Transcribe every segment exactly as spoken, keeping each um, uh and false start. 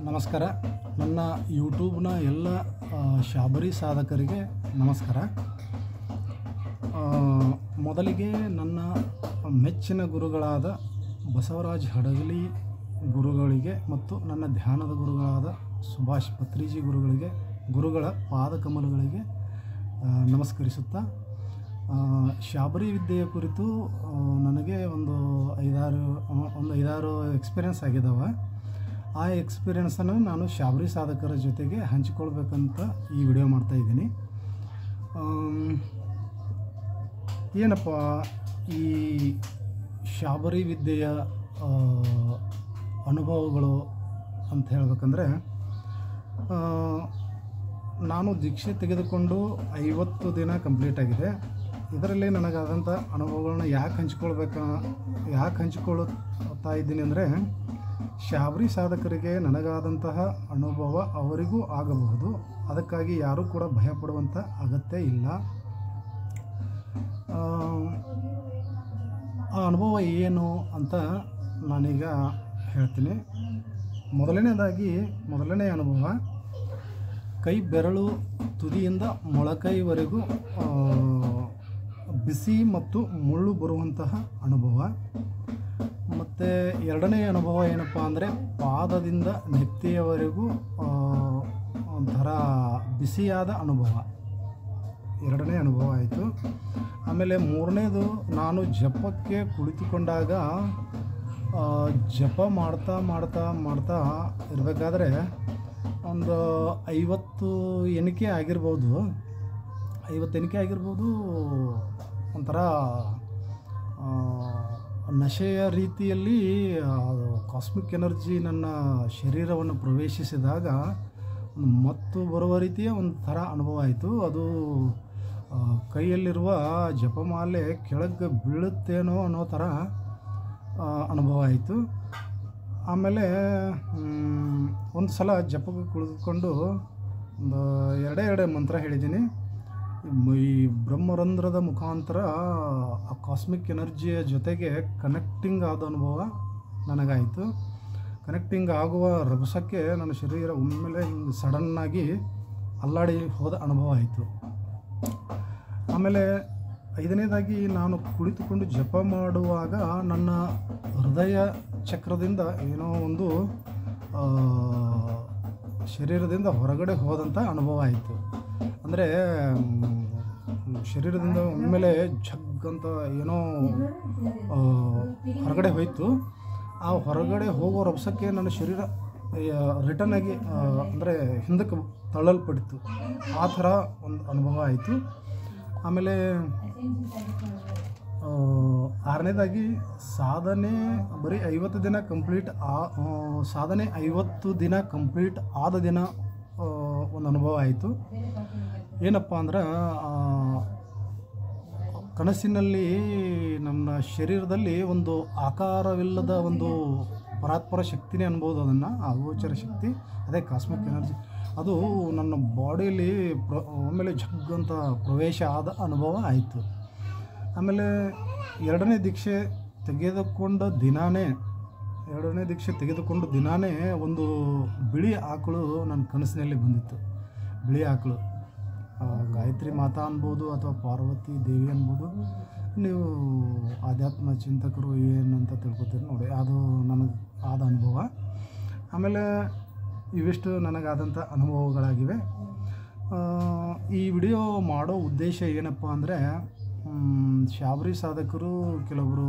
ನಮಸ್ಕಾರ. ನನ್ನ ಯೂಟ್ಯೂಬ್ನ ಎಲ್ಲ ಶಾಬರಿ ಸಾಧಕರಿಗೆ ನಮಸ್ಕಾರ. ಮೊದಲಿಗೆ ನನ್ನ ಮೆಚ್ಚಿನ ಗುರುಗಳಾದ ಬಸವರಾಜ್ ಹಡಗಲಿ ಗುರುಗಳಿಗೆ ಮತ್ತು ನನ್ನ ಧ್ಯಾನದ ಗುರುಗಳಾದ ಸುಭಾಷ್ ಪತ್ರಿಜಿ ಗುರುಗಳಿಗೆ ಗುರುಗಳ ಪಾದಕಮಲಗಳಿಗೆ ನಮಸ್ಕರಿಸುತ್ತಾ, ಶಾಬರಿ ವಿದ್ಯೆಯ ಕುರಿತು ನನಗೆ ಒಂದು ಐದಾರು ಒಂದು ಐದಾರು ಎಕ್ಸ್ಪೀರಿಯೆನ್ಸ್ ಆಗಿದ್ದಾವೆ. ಆ ಎಕ್ಸ್ಪೀರಿಯೆನ್ಸನ್ನು ನಾನು ಶಾಬರಿ ಸಾಧಕರ ಜೊತೆಗೆ ಹಂಚಿಕೊಳ್ಬೇಕಂತ ಈ ವಿಡಿಯೋ ಮಾಡ್ತಾಯಿದ್ದೀನಿ. ಏನಪ್ಪ ಈ ಶಾಬರಿ ವಿದ್ಯೆಯ ಅನುಭವಗಳು ಅಂತ ಹೇಳಬೇಕಂದ್ರೆ, ನಾನು ದೀಕ್ಷೆ ತೆಗೆದುಕೊಂಡು ಐವತ್ತು ದಿನ ಕಂಪ್ಲೀಟ್ ಆಗಿದೆ. ಇದರಲ್ಲಿ ನನಗಾದಂಥ ಅನುಭವಗಳನ್ನ ಯಾಕೆ ಹಂಚ್ಕೊಳ್ಬೇಕು ಯಾಕೆ ಹಂಚಿಕೊಳ್ಳುತ್ತಾ ಇದ್ದೀನಿ ಅಂದರೆ, ಶಾಬರಿ ಸಾಧಕರಿಗೆ ನನಗಾದಂತಹ ಅನುಭವ ಅವರಿಗೂ ಆಗಬಹುದು. ಅದಕ್ಕಾಗಿ ಯಾರೂ ಕೂಡ ಭಯಪಡುವಂಥ ಅಗತ್ಯ ಇಲ್ಲ. ಆ ಅನುಭವ ಏನು ಅಂತ ನಾನೀಗ ಹೇಳ್ತೀನಿ. ಮೊದಲನೇದಾಗಿ ಮೊದಲನೇ ಅನುಭವ ಕೈ ಬೆರಳು ತುದಿಯಿಂದ ಮೊಳಕೈವರೆಗೂ ಬಿಸಿ ಮತ್ತು ಮುಳ್ಳು ಬರುವಂತಹ ಅನುಭವ. ಮತ್ತು ಎರಡನೇ ಅನುಭವ ಏನಪ್ಪ ಅಂದರೆ, ಪಾದದಿಂದ ನೆತ್ತಿಯವರೆಗೂ ಒಂಥರ ಬಿಸಿಯಾದ ಅನುಭವ. ಎರಡನೇ ಅನುಭವ ಆಯಿತು. ಆಮೇಲೆ ಮೂರನೇದು, ನಾನು ಜಪಕ್ಕೆ ಕುಳಿತುಕೊಂಡಾಗ ಜಪ ಮಾಡ್ತಾ ಮಾಡ್ತಾ ಮಾಡ್ತಾ ಇರಬೇಕಾದ್ರೆ ಒಂದು ಐವತ್ತು ಎಣಿಕೆ ಆಗಿರ್ಬೋದು ಐವತ್ತು ಎಣಿಕೆ ಆಗಿರ್ಬೋದು ಒಂಥರ ನಶೆಯ ರೀತಿಯಲ್ಲಿ ಕಾಸ್ಮಿಕ್ ಎನರ್ಜಿ ನನ್ನ ಶರೀರವನ್ನು ಪ್ರವೇಶಿಸಿದಾಗ ಮತ್ತು ಬರುವ ರೀತಿಯ ಒಂದು ಥರ ಅನುಭವ ಆಯಿತು. ಅದು ಕೈಯಲ್ಲಿರುವ ಜಪಮಾಲೆ ಕೆಳಗೆ ಬೀಳುತ್ತೇನೋ ಅನ್ನೋ ಥರ ಅನುಭವ ಆಯಿತು. ಆಮೇಲೆ ಒಂದು ಸಲ ಜಪಕ್ಕೆ ಕುಳಿತುಕೊಂಡು ಒಂದು ಎರಡೇ ಎರಡೇ ಮಂತ್ರ ಹೇಳಿದ್ದೀನಿ. ಈ ಬ್ರಹ್ಮರಂಧ್ರದ ಮುಖಾಂತರ ಆ ಕಾಸ್ಮಿಕ್ ಎನರ್ಜಿಯ ಜೊತೆಗೆ ಕನೆಕ್ಟಿಂಗ್ ಆದ ಅನುಭವ ನನಗಾಯಿತು. ಕನೆಕ್ಟಿಂಗ್ ಆಗುವ ರಭಸಕ್ಕೆ ನನ್ನ ಶರೀರ ಒಮ್ಮೆಲೆ ಹಿಂಗೆ ಸಡನ್ನಾಗಿ ಅಲ್ಲಾಡಿ ಹೋದ ಅನುಭವ ಆಯಿತು. ಆಮೇಲೆ ಐದನೇದಾಗಿ, ನಾನು ಕುಳಿತುಕೊಂಡು ಜಪ ಮಾಡುವಾಗ ನನ್ನ ಹೃದಯ ಚಕ್ರದಿಂದ ಏನೋ ಒಂದು ಶರೀರದಿಂದ ಹೊರಗಡೆ ಹೋದಂಥ ಅನುಭವ ಆಯಿತು. ಅಂದರೆ ಶರೀರದಿಂದ ಒಮ್ಮೆಲೆ ಝಗ್ಗಂತ ಏನೋ ಹೊರಗಡೆ ಹೋಯಿತು. ಆ ಹೊರಗಡೆ ಹೋಗೋ ರಭಸಕ್ಕೆ ನನ್ನ ಶರೀರ ರಿಟರ್ನ್ ಆಗಿ ಅಂದರೆ ಹಿಂದಕ್ಕೆ ತಳ್ಳಲ್ಪಡಿತು. ಆ ಥರ ಒಂದು ಅನುಭವ ಆಯಿತು. ಆಮೇಲೆ ಆರನೇದಾಗಿ, ಸಾಧನೆ ಬರೀ ಐವತ್ತು ದಿನ ಕಂಪ್ಲೀಟ್ ಆ ಸಾಧನೆ ಐವತ್ತು ದಿನ ಕಂಪ್ಲೀಟ್ ಆದ ದಿನ ಒಂದು ಅನುಭವ ಆಯಿತು. ಏನಪ್ಪ ಅಂದ್ರೆ, ಕನಸಿನಲ್ಲಿ ನನ್ನ ಶರೀರದಲ್ಲಿ ಒಂದು ಆಕಾರವಿಲ್ಲದ ಒಂದು ಪರಾತ್ಪರ ಶಕ್ತಿನೇ ಅನ್ಬೋದು. ಅದನ್ನು ಅಗೋಚರ ಶಕ್ತಿ, ಅದೇ ಕಾಸ್ಮಿಕ್ ಎನರ್ಜಿ, ಅದು ನನ್ನ ಬಾಡಿಯಲ್ಲಿ ಪ್ರ ಆಮೇಲೆ ಝಗ್ಗಂತ ಪ್ರವೇಶ ಆದ ಅನುಭವ ಆಯಿತು. ಆಮೇಲೆ ಎರಡನೇ ದೀಕ್ಷೆ ತೆಗೆದುಕೊಂಡ ದಿನಾನೇ ಎರಡನೇ ದೀಕ್ಷೆ ತೆಗೆದುಕೊಂಡು ದಿನಾನೇ ಒಂದು ಬಿಳಿ ಆಕಳು ನನ್ನ ಕನಸಿನಲ್ಲಿ ಬಂದಿತ್ತು. ಬಿಳಿ ಆಕಳು, ಗಾಯತ್ರಿ ಮಾತಾ ಅನ್ಬೋದು ಅಥವಾ ಪಾರ್ವತಿ ದೇವಿ ಅನ್ಬೋದು. ನೀವು ಆಧ್ಯಾತ್ಮ ಚಿಂತಕರು ಏನಂತ ತಿಳ್ಕೊತೀರಿ ನೋಡಿ, ಅದು ನನಗೆ ಆದ ಅನುಭವ. ಆಮೇಲೆ ಇವಿಷ್ಟು ನನಗಾದಂಥ ಅನುಭವಗಳಾಗಿವೆ. ಈ ವಿಡಿಯೋ ಮಾಡೋ ಉದ್ದೇಶ ಏನಪ್ಪ ಅಂದರೆ, ಶಾಬರಿ ಸಾಧಕರು ಕೆಲವರು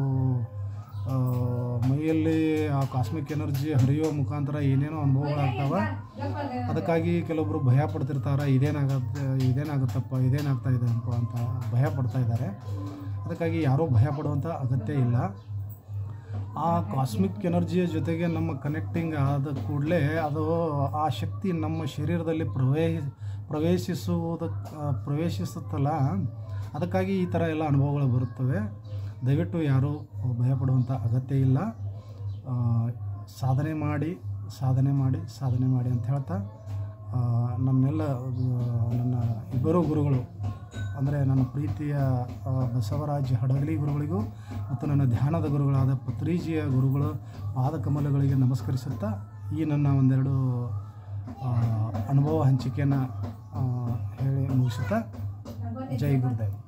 ಮೈಯಲ್ಲಿ ಆ ಕಾಸ್ಮಿಕ್ ಎನರ್ಜಿ ಹರಿಯೋ ಮುಖಾಂತರ ಏನೇನೋ ಅನುಭವಗಳಾಗ್ತವೆ. ಅದಕ್ಕಾಗಿ ಕೆಲವೊಬ್ಬರು ಭಯ ಪಡ್ತಿರ್ತಾರೆ, ಇದೇನಾಗತ್ತೆ ಇದೇನಾಗುತ್ತಪ್ಪ ಇದೇನಾಗ್ತಾ ಇದೆ ಅಪ್ಪ ಅಂತ ಭಯ ಪಡ್ತಾ ಇದ್ದಾರೆ. ಅದಕ್ಕಾಗಿ ಯಾರೂ ಭಯ ಪಡುವಂಥ ಅಗತ್ಯ ಇಲ್ಲ. ಆ ಕಾಸ್ಮಿಕ್ ಎನರ್ಜಿಯ ಜೊತೆಗೆ ನಮ್ಮ ಕನೆಕ್ಟಿಂಗ್ ಆದ ಕೂಡಲೇ ಅದು ಆ ಶಕ್ತಿ ನಮ್ಮ ಶರೀರದಲ್ಲಿ ಪ್ರವೇ ಪ್ರವೇಶಿಸುವುದಕ್ಕೆ ಪ್ರವೇಶಿಸುತ್ತಲ್ಲ, ಅದಕ್ಕಾಗಿ ಈ ಥರ ಎಲ್ಲ ಅನುಭವಗಳು ಬರುತ್ತವೆ. ದಯವಿಟ್ಟು ಯಾರೂ ಭಯಪಡುವಂಥ ಅಗತ್ಯ ಇಲ್ಲ. ಸಾಧನೆ ಮಾಡಿ ಸಾಧನೆ ಮಾಡಿ ಸಾಧನೆ ಮಾಡಿ ಅಂತ ಹೇಳ್ತಾ, ನನ್ನೆಲ್ಲ ನನ್ನ ಇಬ್ಬರು ಗುರುಗಳು ಅಂದರೆ ನನ್ನ ಪ್ರೀತಿಯ ಬಸವರಾಜ್ ಹಡಗಲಿ ಗುರುಗಳಿಗೂ ಮತ್ತು ನನ್ನ ಧ್ಯಾನದ ಗುರುಗಳಾದ ಪತ್ರಿಜಿಯ ಗುರುಗಳು ಪಾದಕಮಲಗಳಿಗೆ ನಮಸ್ಕರಿಸುತ್ತಾ ಈ ನನ್ನ ಒಂದೆರಡು ಅನುಭವ ಹಂಚಿಕೆಯನ್ನು ಹೇಳಿ ಮುಗಿಸುತ್ತಾ ಜೈ ಗುರುದೇವ್.